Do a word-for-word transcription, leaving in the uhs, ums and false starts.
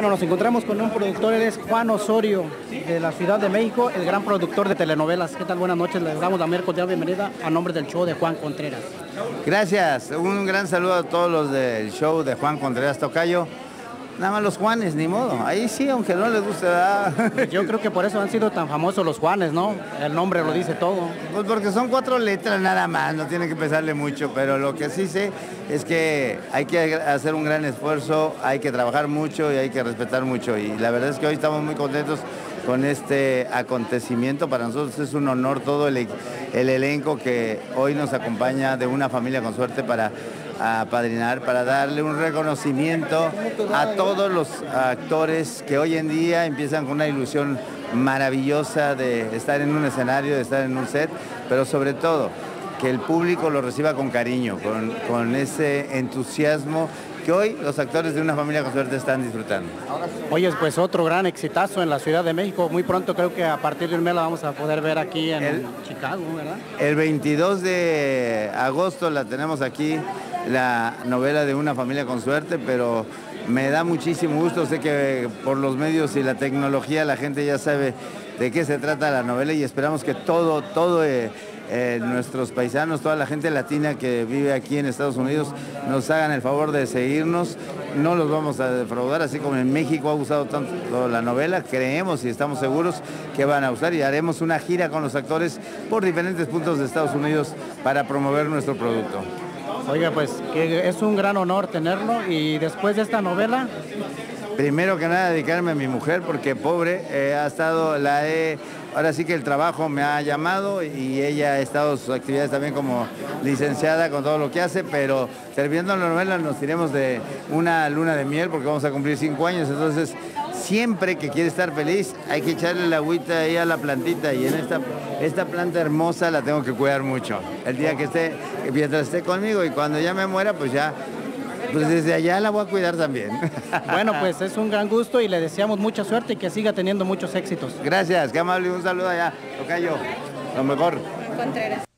Bueno, nos encontramos con un productor, él es Juan Osorio, de la Ciudad de México, el gran productor de telenovelas. ¿Qué tal? Buenas noches, les damos la más cordial bienvenida a nombre del show de Juan Contreras. Gracias, un gran saludo a todos los del show de Juan Contreras Tocayo. Nada más los Juanes, ni modo, ahí sí, aunque no les guste, ¿verdad? Yo creo que por eso han sido tan famosos los Juanes, ¿no? El nombre lo dice todo. Pues porque son cuatro letras nada más, no tienen que pesarle mucho, pero lo que sí sé es que hay que hacer un gran esfuerzo, hay que trabajar mucho y hay que respetar mucho. Y la verdad es que hoy estamos muy contentos con este acontecimiento. Para nosotros es un honor todo el, el elenco que hoy nos acompaña de Una Familia con Suerte para apadrinar, para darle un reconocimiento a todos los actores que hoy en día empiezan con una ilusión maravillosa de estar en un escenario, de estar en un set, pero sobre todo que el público lo reciba con cariño, con, con ese entusiasmo que hoy los actores de Una Familia con Suerte están disfrutando. Oye, pues otro gran exitazo en la Ciudad de México. Muy pronto creo que a partir de un mes la vamos a poder ver aquí en el, Chicago, ¿verdad? El veintidós de agosto la tenemos aquí, la novela de Una Familia con Suerte, pero me da muchísimo gusto. Sé que por los medios y la tecnología la gente ya sabe de qué se trata la novela y esperamos que todo, todo... Eh, Eh, nuestros paisanos, toda la gente latina que vive aquí en Estados Unidos nos hagan el favor de seguirnos, no los vamos a defraudar, así como en México ha gustado tanto la novela, creemos y estamos seguros que van a gustar y haremos una gira con los actores por diferentes puntos de Estados Unidos para promover nuestro producto. Oiga, pues que es un gran honor tenerlo y después de esta novela... Primero que nada dedicarme a mi mujer porque pobre, eh, ha estado, la he, ahora sí que el trabajo me ha llamado y ella ha estado sus actividades también como licenciada con todo lo que hace, pero terminando la novela nos iremos de una luna de miel porque vamos a cumplir cinco años, entonces siempre que quiere estar feliz hay que echarle la agüita ahí a la plantita y en esta, esta planta hermosa la tengo que cuidar mucho. El día que esté, mientras esté conmigo y cuando ya me muera pues ya... Pues desde allá la voy a cuidar también. Bueno, pues es un gran gusto y le deseamos mucha suerte y que siga teniendo muchos éxitos. Gracias, qué amable, un saludo allá. Tocayo, lo mejor. Contreras.